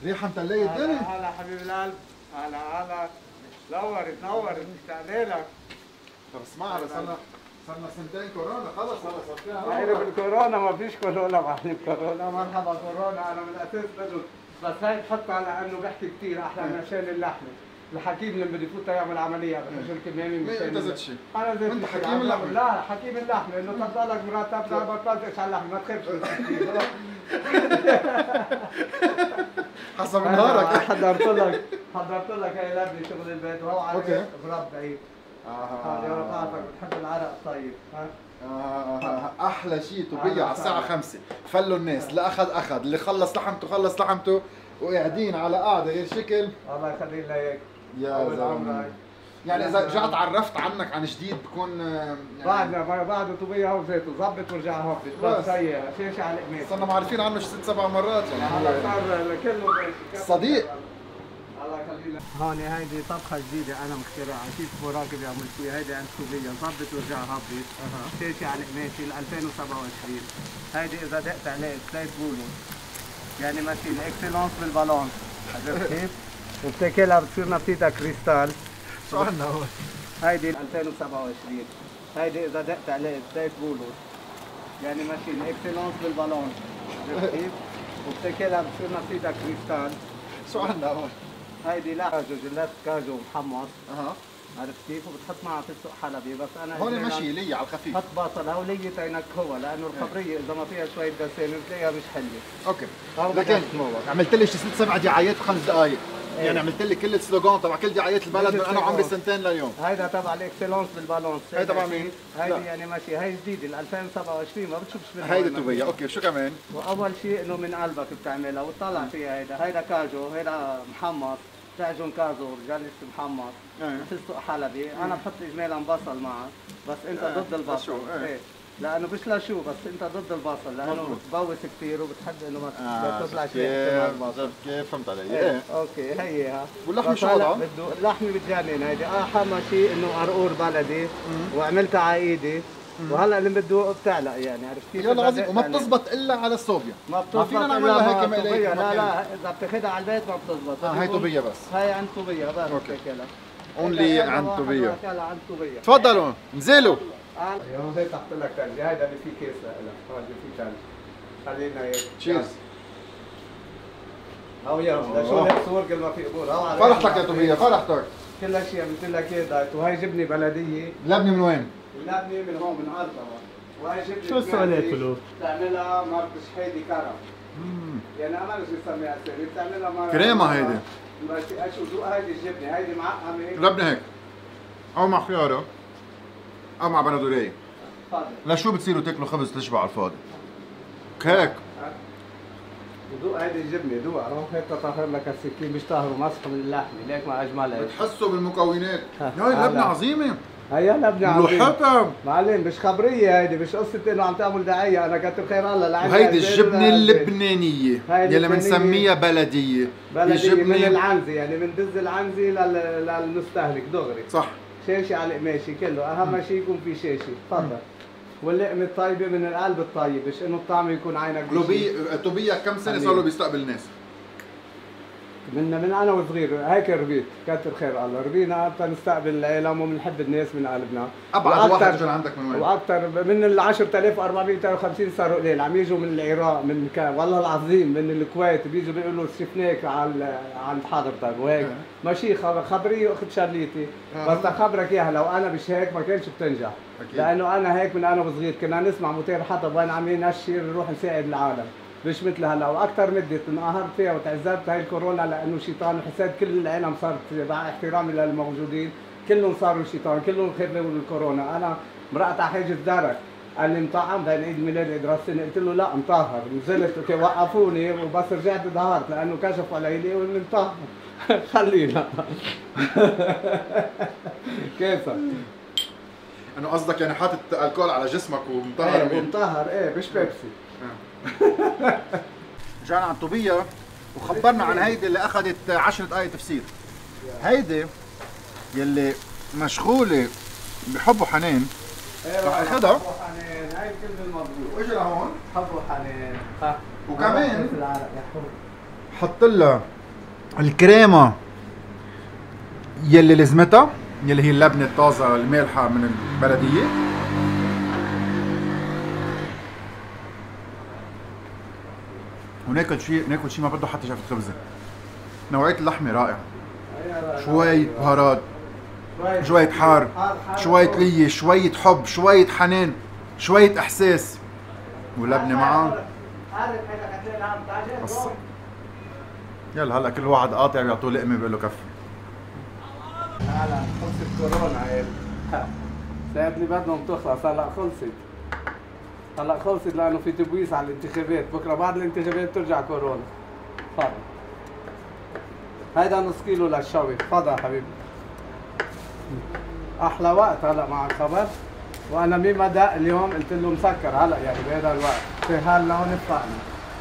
ريحه متليه الدنيا. هلا حبيب القلب، هلا تنورت مشتاق لك. طب اسمع، صرنا سنتين كورونا، خلص صار فيها هيدا بالكورونا ما فيش كورونا معلم، كورونا مرحبا كورونا. انا من الاساس بدو بس هاي تحط على انه بحكي كثير احلى من عشان اللحمه. الحكيم لما بده يفوت يعمل عمليه بده كمامي مين انت زدت شيء؟ انا زدت انت حكيم اللحمه؟ لا حكيم اللحمه، انه تفضلك مرتب لا بطلتش على اللحمه، ما تخافش من التكتير. حسب نهارك. حضرت لك هي لبنه شغل البيت وهو على برب بعيد. يا رفاقك بتحب العرق الطيب. احلى شيء طوبيا على الساعه 5 فلوا الناس، اللي اخذ، اللي خلص لحمته وقاعدين على قاعده غير شكل. الله يخلي لك يا زلمه. يعني اذا رجعت عرفت عنك عن جديد بكون يعني بعد طوبيا هو زيته ظبط ورجع هبط بس هي شيشه على القماش. صرنا معرفين عنه 6-7 مرات يعني. هلا صار كله صديق. الله يخلي لك. هون هيدي طبخه جديده انا مخترعها، شيف مراقب يعمل فيها، هيدي عند طوبيا ظبط ورجع هبط. شيشه على القماشي 2027. هيدي اذا دقت عليه زيت بولو يعني ماشي الاكسلونس بالبالون، عرفت كيف؟ وبتاكلها بتصير نفسيتها كريستال. شو عندنا هون؟ هيدي 2027. هيدي اذا دقت عليه زيت بولو يعني ماشي الاكسلونس بالبالون، عرفت كيف؟ وبتاكلها بتصير نفسيتها كريستال. شو عندنا هون؟ هيدي لا كاجو، جلات كاجو محمص. عرفت كيف؟ وبتحط معها فستق حلبي. بس انا هون المشي لي على الخفيف. حط بصل او لية ينكهوها لانه الخبريه اذا ما فيها شويه دسامه بتلاقيها مش حلوه. اوكي. لكن عملت لي شي 6-7 دعايات ب5 دقائق. يعني عملت لي كل السلوغان تبع كل دعايات البلد من انا وعمري سنتين لليوم. هيدا تبع الاكسلونس بالبالونس. هيدا تبع مين؟ هيدي يعني ماشي، هي جديده 2027 ما بتشوفش منها. هيدي طوبيا. اوكي شو كمان؟ واول شيء انه من قلبك بتعملها وتطلع فيها. هيدا كاجو، هيدا محمص، تعجن كازو، جلس محمص، فستق حلبي. انا بحط اجمالا بصل معها بس انت ضد البصل. ايه لانه مش لشو بس انت ضد البصل لانه بتبوس كثير وبتحب انه ما تطلع شيء مع البصل. كيف فهمت علي؟ ايه اوكي هيها. واللحمه شو وضعها؟ اللحمه بتجنن. هيدي اهم شيء انه قرقور بلدي وعملتها على ايدي وهلا اللي بده بتعلق يعني، عرفت كيف؟ يلا عظيم. وما بتزبط الا على الصوبيا. ما فينا نعملها هيك مقليه. لا اذا بتاخذها على البيت ما بتزبط. هي طوبيا بس. هاي عند طوبيا بس بتاكلها. اونلي عند طوبيا. عند طوبيا. تفضلوا انزلوا. هون زي تحط لك ثلج. هيدا اللي فيه كيس لك، هون اللي فيه ثلج. خلينا هيك. تشيرز. هو يلا شو لابس ورق ما في قبور. فرحتك يا طوبيا فرحتك. كل شيء مثل لك ايه دايت. وهي جبنه بلديه. لبنه من وين؟ اللبنه من هون من قرطبا. وهي جبنه شو السؤالات كله؟ بتعملها مرق شحيدي كرم. يعني انا مش بسميها اسامي، بتعملها مرق كريمه هيدي. بس شو ذوق هيدي الجبنه، هيدي معقمه. لبنه هيك. او مع خياره. او مع بندوريه. تفضل. لشو بتصيروا تاكلوا خبز تشبع على الفاضي؟ هيك. وذوق هيدي الجبنه، ذوق روح هيك تطهر لك السكين مش طاهر ومسح من اللحمه، ليك ما اجملها. بتحسوا بالمكونات. هاي اللبنه عظيمه. هي لبنه عظيمه. لوحتها. معلم مش خبريه هيدي، مش قصه انه عم تعمل دعايه. انا كتب خير الله لعندي. وهيدي الجبنه اللبنانيه يلي بنسميها بلديه. بلديه من العنزه، يعني بندز العنزه للمستهلك دغري. صح. شاشه على القماشي كله، اهم شيء يكون في شاشه. تفضل. واللقمه الطيبه من القلب الطيب، مش انه الطعم يكون عينك. طوبيا كم سنه صار له بيستقبل الناس؟ من انا وصغير هيك ربيت، كتر خير الله، ربينا تنستقبل العالم وبنحب الناس من قلبنا. ابعد واحد اجى عندك من وين؟ واكثر من ال 10450 صاروا قليل، عم يجوا من العراق، من والله العظيم من الكويت بيجوا بيقولوا شفناك عند حضرتك وهيك. ماشي خبريه واخذ شغليتي. بس لخبرك اياها لو انا مش هيك ما كانش بتنجح. لانه انا هيك من انا وصغير كنا نسمع موتير حطب وين عم ينشر نروح نساعد العالم. مش مثل هلا واكثر مدة انقهرت فيها وتعذبت هاي الكورونا لانه شيطان. حسيت كل العالم صارت مع احترامي للموجودين كلهم صاروا شيطان، كلهم خذوا الكورونا. انا مرقت على حاجز دارك قال لي مطعم بين عيد ميلادي عيد راس السنه، قلت له لا مطهر. نزلت وقفوني وبس رجعت انهارت لانه كشفوا علي لي واني مطهر. خلينا. كيفك؟ انه قصدك يعني حاطط الكول على جسمك ومطهر؟ ايه مطهر ايه مش بيبسي. رجعنا عن طوبيا وخبرنا عن هيدي اللي اخذت 10 دقائق تفسير. هيدي يلي مشغوله بحب وحنان رح اخذها. حب وحنان هاي الكلمه المضبوط. واجي لهون حب وحنان. وكمان حط لها الكريمة يلي لزمتها، يلي هي اللبنة الطازة المالحة من البلدية. وناكل شيء ما بده حتى شافة خبزة. نوعية اللحمة رائعة، شوية بهارات، شوية حار، شوية لية، شوية حب، شوية حنان، شوية إحساس، ولبنة معها. يلا هلا كل واحد قاطع بيعطوه لقمة بيقول له كفي. هلا خلصت كورونا هي ساعات اللي بدهم تخلص. هلا خلصت لانه في تبويس على الانتخابات، بكره بعد الانتخابات ترجع كورونا. تفضل. هيدا نص كيلو للشوي، تفضل يا حبيبي. احلى وقت هلا مع الخبر، وانا مين ما دق اليوم قلت له مسكر هلا يعني بهذا الوقت، في حالنا هون اتفقنا.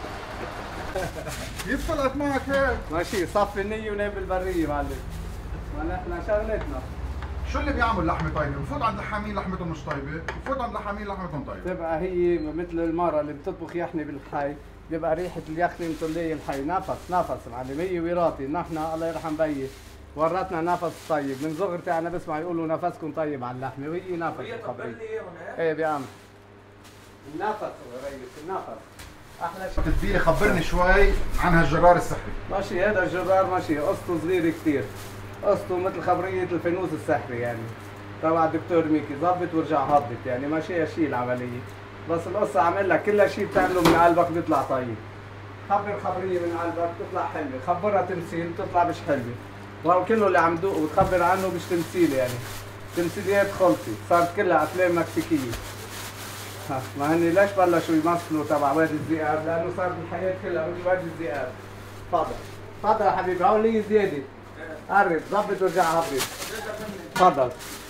كيف طلعت معك هيك؟ ماشي صفي النية ونام بالبرية معلم. ما نحن شغلتنا. شو اللي بيعمل لحمة طيبة؟ بفوت عند لحامين لحمتهم مش طيبة، بفوت عند لحامين لحمتهم طيبة. بتبقى هي مثل المرة اللي بتطبخ يخني بالحي، بيبقى ريحة اليخني مطلية الحي، نفس معلم، هي وراثي، نحن الله يرحم بيي ورتنا نفس طيب، من صغرتي انا بسمع يقولوا نفسكم طيب على اللحمة، وهي نفس خبري. ايه بيعمل. النفس هو ريس، النفس. احلى شيء. تتبيلة خبرني شوي عن هالجرار السحري. ماشي هذا الجرار ماشي، قصته صغيرة كثير. قصته مثل خبرية الفانوس السحري يعني. تبع الدكتور ميكي، ظبط ورجع هبط يعني ماشي شيء العملية. بس القصة عامل لك كل شيء بتعمله من قلبك بيطلع طيب. خبر خبرية من قلبك بتطلع حلوة، خبرها تمثيل بتطلع مش حلوة. وهو كله اللي عم دوق وتخبر عنه مش تمثيل يعني. تمثيليات خلصت، صارت كلها أفلام مكسيكية. ما هني ليش بلشوا يمثلوا تبع وادي الذئاب؟ لأنه صار بالحياة كلها مثل وادي الذئاب. تفضل. تفضل يا حبيبي، هون لي زيادة. قرب، ظبط ورجع هبط. تفضل.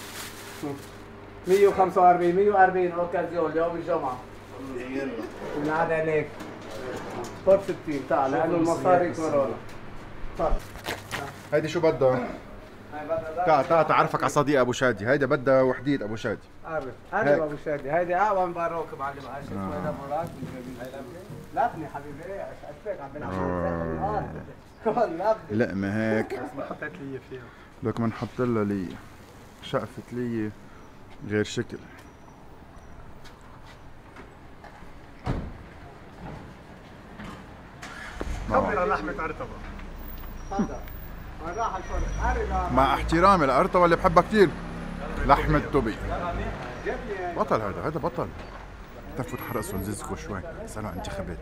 145 140 اوكازيون اليوم الجمعة. بنعاد عليك. خد 60 تعال لأنه المصاري كورونا. تفضل. هيدي شو بدها؟ تعال تعرفك على صديق ابو شادي، هيدا بدها وحدية ابو شادي. قرب ابو شادي، هيدي اقوى من باروك معلم عايش اسمه هيدا مراد. لبني حبيبي ايه اشفاك عم بنعمل لقمة هيك. ما حطيت لي فيها. لك بنحط لها لية. شقفة لية غير شكل. خبر لحمة قرطبا. تفضل. مع احترامي لقرطبا اللي بحبها كثير، لحمة طوبيا. بطل هذا بطل. تفوت حرقصوا نزيزكوا شوي، صاروا انتخابات.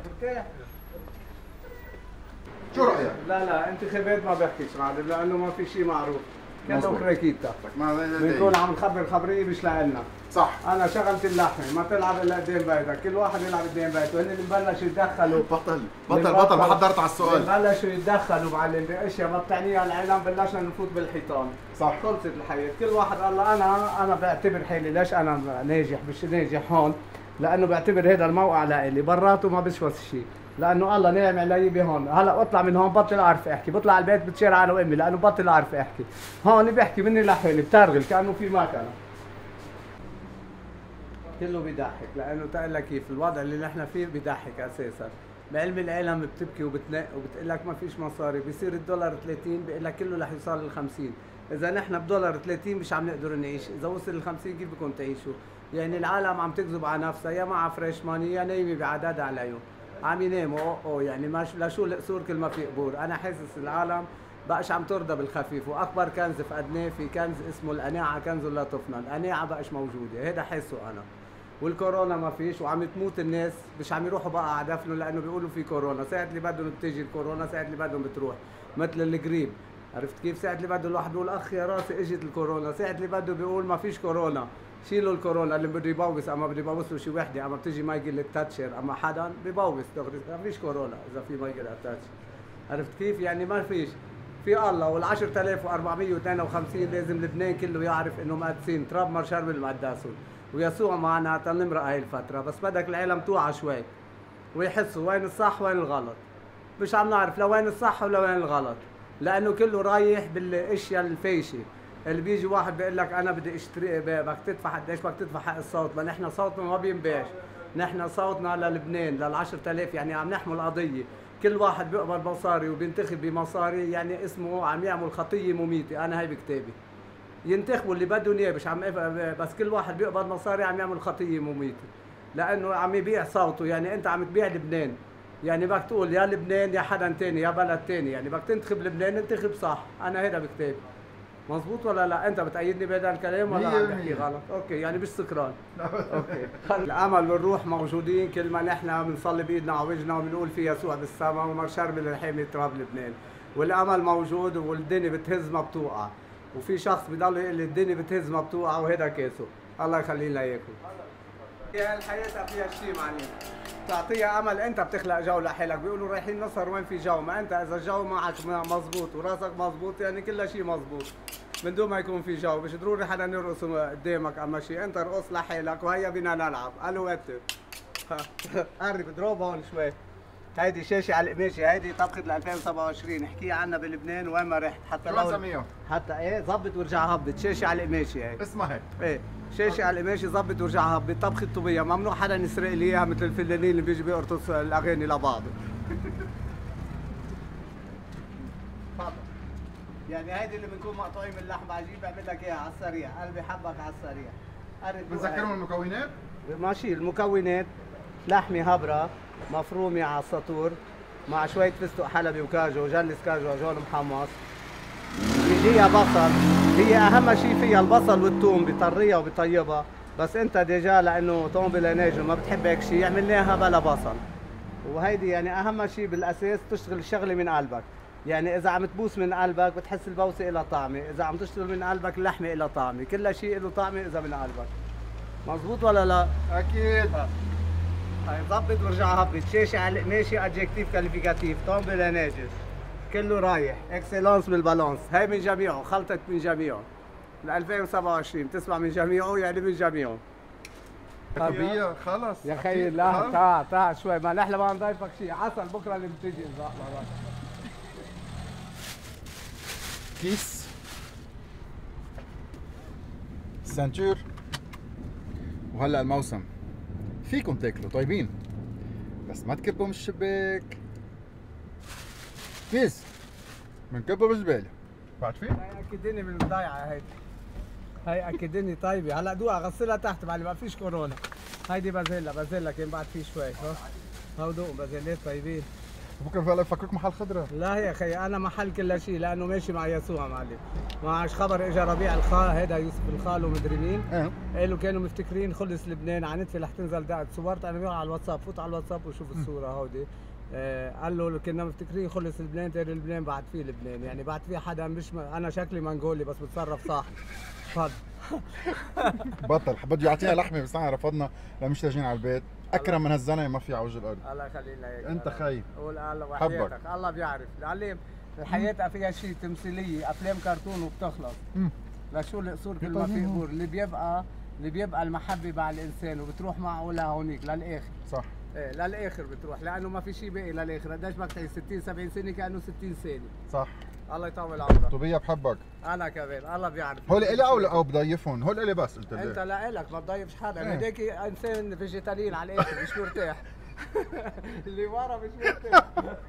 شو رأيك؟ لا انتخابات ما بحكيش معلم لأنه ما في شيء معروف. كانوا كراكيتا. بنكون بنكون عم نخبر خبرية مش لنا. صح. أنا شغلتي اللحمة، ما تلعب إلا قدام بيتك، كل واحد يلعب قدام بيته، هن اللي ببلشوا يتدخلوا. بطل ما حضرت على السؤال. ببلشوا يتدخلوا معلم بأشياء ما بتعنيها العالم، بلشنا نفوت بالحيطان. صح. خلصت الحياة، كل واحد قال أنا بعتبر حالي ليش أنا ناجح مش ناجح هون؟ لأنه بعتبر هذا الموقع لإلي، براته ما بشوف شيء. لانه الله نعم علي بهون، هلا اطلع من هون بطل اعرف احكي، بطلع على البيت بتشارع انا وامي لانه بطل اعرف احكي، هون بحكي مني لحالي بترغل كانه في مكنه. كله بيضحك لانه تقول لك كيف الوضع اللي نحن فيه بيضحك اساسا، بعلم العالم بتبكي وبتنق وبتقول لك ما فيش مصاري، بيصير الدولار 30 بيقول لك كله رح يوصل لل 50، اذا نحن بدولار 30 مش عم نقدر نعيش، اذا وصل لل 50 كيف بدكم تعيشوا؟ يعني العالم عم تكذب على نفسها، يا معها فريش ماني يا نايمه بعددها عليهم. عم يناموا يعني ما لشو القصور كل ما في قبور، انا حاسس العالم بقاش عم ترضى بالخفيف، واكبر كنز فقدناه في كنز اسمه القناعه، كنز لا تفنى، القناعه بقاش موجوده، هذا حاسه انا. والكورونا ما فيش وعم تموت الناس، مش عم يروحوا بقى على دفنه لانه بيقولوا في كورونا، ساعه اللي بدهم بتيجي الكورونا، ساعه اللي بدهم بتروح، مثل القريب، عرفت كيف؟ ساعه اللي بده الواحد بيقول اخ يا راسي اجت الكورونا، ساعه اللي بده بيقول ما فيش كورونا، شيلوا الكورونا، اللي بده يبوس اما بده يبوس له شي وحده، اما بتيجي مايكل تاتشر، اما حدا ببوس دغري، ما فيش كورونا اذا في مايكل تاتشر، عرفت كيف؟ يعني ما فيش، في الله وال 10452 لازم لبنان كله يعرف انه مقدسين، تراب ما شرب المقدسون، ويسوع معنا تنمرق هاي الفتره، بس بدك العالم توعى شوي ويحسوا وين الصح وين الغلط، مش عم نعرف لا وين الصح ولا وين الغلط، لانه كله رايح بالاشياء الفايشه. اللي بيجي واحد بيقول لك انا بدي اشتري، بدك تدفع قديش بدك تدفع حق الصوت، ما نحن صوتنا ما بينباعش، نحن صوتنا للبنان لل 10000 يعني عم نحمل قضيه، كل واحد بيقبض مصاري وبينتخب بمصاري، يعني اسمه عم يعمل خطيه مميته. انا هي بكتابي ينتخبوا اللي بدهم اياه، مش عم بس كل واحد بيقبض مصاري عم يعمل خطيه مميته، لانه عم يبيع صوته. يعني انت عم تبيع لبنان، يعني بدك تقول يا لبنان يا حدا تاني يا بلد تاني، يعني بدك تنتخب لبنان انتخب صح. انا هيدا بكتابي. مظبوط ولا لا؟ انت بتأيدني بهذا الكلام ولا عم تحكي غلط؟ اوكي، يعني مش سكران. اوكي. الامل والروح موجودين كل ما نحن بنصلي بايدنا على وجهنا وبنقول في يسوع بالسماء وما شرب الرحيم تراب لبنان. والامل موجود والدنيا بتهز ما بتوقع، وفي شخص بضل يقول لي الدنيا بتهز ما بتوقع وهذا كاسه. الله يخلي لنا اياكم. هي الحياه فيها شيء معلم، تعطيها امل. انت بتخلق جو لحالك. بيقولوا رايحين نصر وين في جو؟ ما انت اذا الجو معك مزبوط وراسك مزبوط يعني كل شيء مزبوط. من دون ما يكون في جو مش ضروري حدا يرقص قدامك. اما شيء انت ارقص لحالك وهيا بينا نلعب. الو وقت قرب اضرب هون شوي. هيدي شاشه على القماشه، هيدي طبخه ل 2027 احكيها عنا بلبنان وين ما رحت. حتى لو حتى ايه ظبط ورجع هبط. شاشه على القماشه هي اسمها هيك. ايه شاشه على القماشه ظبط ورجع هبط. طبخه طوبيا ممنوع حدا يسرق لي اياها مثل الفنانين اللي بيجي بيقرطص الاغاني لبعض. يعني هيدي اللي بنكون مقطوعين من اللحم عجيب بعمل لك اياها على السريع. قلبي حبك على السريع. بتذكرهم المكونات؟ ماشي المكونات: لحمه هبره مفرومه على السطور مع شويه فستق حلبي وكاجو وجلس كاجو وجول محمص. بيجيها بصل، هي اهم شيء فيها البصل والثوم، بيطريها وبيطيبها. بس انت ديجا لانه طومبيلانيج وما بتحب هيك شيء عملناها بلا بصل. وهيدي يعني اهم شيء بالاساس تشتغل الشغله من قلبك. يعني اذا عم تبوس من قلبك بتحس البوسه لها طعمه، اذا عم تشتغل من قلبك اللحمه لها طعمه، كل شيء له طعمه اذا من قلبك. مزبوط ولا لا؟ اكيد. هاي ظبط ورجع هبط. شاشه على القماشه ادجكتيف كاليفيكاتيف طومبيلانيج كله رايح. اكسلانس بالبالانس. هي من جميعه، خلطت من جميعه ل 2027 بتسمع من جميعه يعني من جميعه. طوبيا خلص يا خيي لا تعال شوي، ما نحن ما نضيفك شيء. عسل بكره اللي بتجي ان شاء الله. كيس سانتور. وهلا الموسم فيكم تاكلوا طيبين بس ما تكبوا من الشباك. كيس بنكبوا بالزباله. بعد في؟ هي اكدني من الضيعه هيدي. هي اكدني طيبه. هلا دوقها غسلها تحت معلم ما فيش كورونا. هيدي بازيلا كان بعد في شوي. هو دوق بازيلات طيبين. بكره فعلا يفكرك محل خضره. لا يا اخي انا محل كل شيء لانه ماشي مع يسوع معلم. معش خبر اجى ربيع الخال هذا يوسف الخال ومدري مين. قالوا كانوا مفتكرين خلص لبنان عنتفه رح تنزل دقت. صورت انا وياه على الواتساب. فوت على الواتساب وشوف الصوره هودي. قال له كنا مفتكرين خلص لبنان. تاني لبنان بعد فيه لبنان، يعني بعد فيه حدا مش انا شكلي منغولي بس بتصرف صح. تفضل. بطل بده يعطينا لحمه بس نحن رفضنا لمش لاجين على البيت. اكرم من هالزلمه ما في على وجه الارض. الله يخلي لنا اياك. انت خي. قول الله وحياتك. الله بيعرف. العليم الحياه فيها شيء تمثيليه، افلام كرتون وبتخلص. لشو القصور كل ما في قبور. اللي بيبقى المحبه مع الانسان وبتروح معه لهونيك للاخر. صح. ايه للاخر بتروح لانه ما في شيء باقي للاخر. قديش بدك تعيش 60 70 سنه كانه 60 سنه. صح. الله يطول عمرك. طوبيا بحبك. انا كمان الله بيعرف. هول الي او بضيفهم؟ هول الي بس قلت لك. انت لك ما تضيفش حدا. هداك انسان فيجيتاريان على الاخر مش مرتاح. اللي ورا مش مرتاح.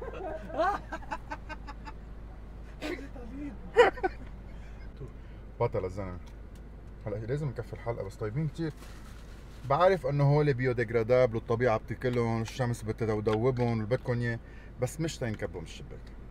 بطل الزلمه. هلا لازم نكفي الحلقه بس طيبين كثير. بعرف انه هول بيوديجرادابل والطبيعه بتاكلهم والشمس بتدوبهم واللي بدكم اياه بس مش تنكبوا من الشباك.